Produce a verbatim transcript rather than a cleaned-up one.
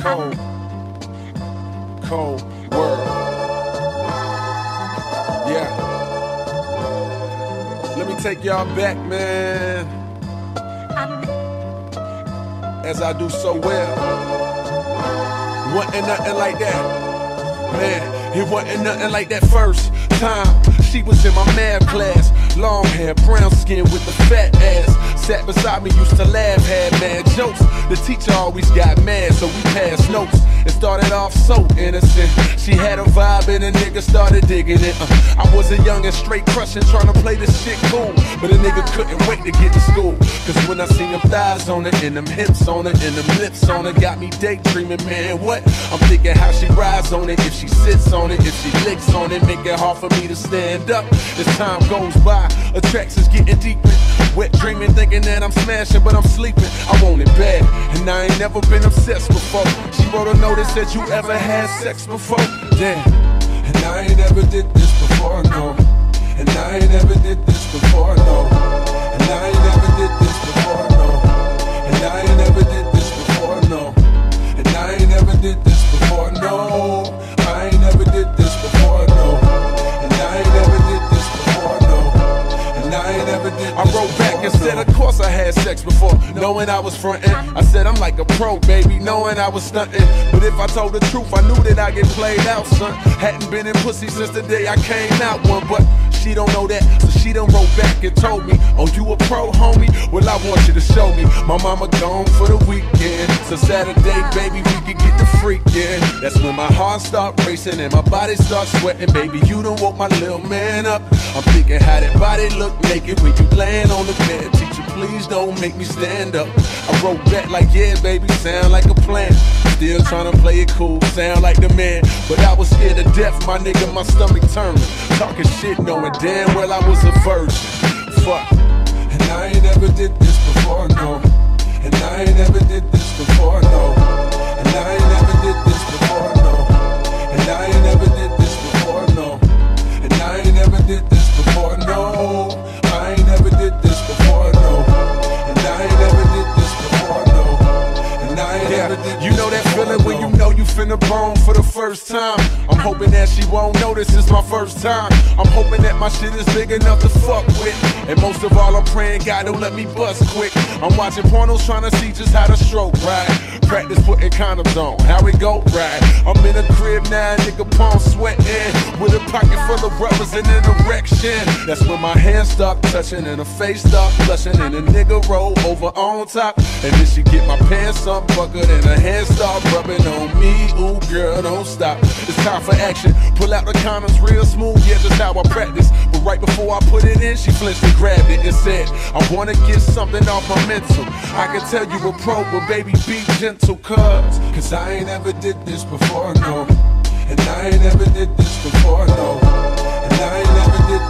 cold, cold world. Yeah. Let me take y'all back, man, as I do so well. Wasn't nothing like that, man. It wasn't nothing like that first time. She was in my math class, long hair, brown skin with the fat ass. Sat beside me, used to laugh, had mad jokes. The teacher always got mad, so we passed notes. It started off so innocent. She had a vibe and a nigga started digging it. uh, I was a young and straight crushing, trying to play this shit cool, but a nigga couldn't wait to get to school. Cause when I seen them thighs on it, and them hips on it, and them lips on it, got me daydreaming, man, what? I'm thinking how she rides on it, if she sits on it, if she licks on it, make it hard for me to stand up. As time goes by, attractions getting deeper. Wet dreaming, thinking that I'm smashing, but I'm sleeping. I want it bad, and I ain't never been obsessed before. She wrote a note that said, you ever had sex before? Damn. And I ain't ever did this before, no. And I ain't ever did this before, no. And I ain't ever did this before, no. And I ain't ever did this before, no. And I ain't ever did this before, no. I ain't never did this before, no. And I ain't never did this before, no. And I ain't never did this I wrote back and said, of course I had sex before, knowing I was frontin'. I said I'm like a pro, baby, knowing I was stuntin'. But if I told the truth, I knew that I get played out, son. Hadn't been in pussy since the day I came out one, but she don't know that, so she done wrote back and told me, oh, you a pro, homie? Well, I want you to show me. My mama gone for the weekend, so Saturday, baby, we can get the freakin'. That's when my heart start racing and my body starts sweating. Baby, you done woke my little man up. I'm thinking how that body look naked when you laying on the bed. Teacher, please don't make me stand up. I wrote back like, yeah, baby, sound like a plan. Still trying to play it cool, sound like the man. But I was scared to death, my nigga, my stomach turning. Talking shit, knowing damn well I was a virgin. Fuck. And I ain't ever did this before, no. And I ain't ever did this before, no. And I ain't ever did this before, no. And I ain't ever did this before, no. And I ain't ever did this before, no. I ain't never did this before, no. And I ain't never did this before, no. And I ain't never did this. You know that feeling when you know you finna bone for the first time. I'm hoping that she won't notice it's my first time. I'm hoping that my shit is big enough to fuck with. And most of all, I'm praying God don't let me bust quick. I'm watching pornos trying to see just how to stroke right. Practice putting condoms on, how it go right. I'm in a crib now, nigga, palm sweating, with a pocket full of rubbers and an erection. That's when my hands start touching and her face start blushing, and a nigga roll over on top. And then she get my pants unbuckled and her hands start rubbing on me. Ooh, girl, don't stop. It's time for action. Pull out the condoms real smooth, yeah, just how I practice. But right before I put it in, she flinched and grabbed it and said, I wanna get something off my mental. I can tell you a pro, but baby, be gentle, cuz Cause I ain't ever did this before, no. And I ain't ever did this before, no. And I ain't never did